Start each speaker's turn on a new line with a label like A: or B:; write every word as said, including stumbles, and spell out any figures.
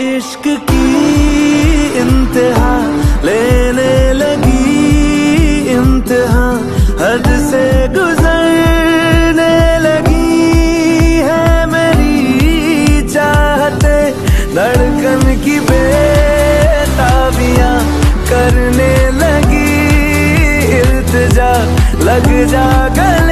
A: इश्क की इंतहा लेने लगी इंतहा, हद से गुजरने लगी है मेरी चाहते, धड़कन की बेताबियां करने लगी इल्तिजा, लग जा गले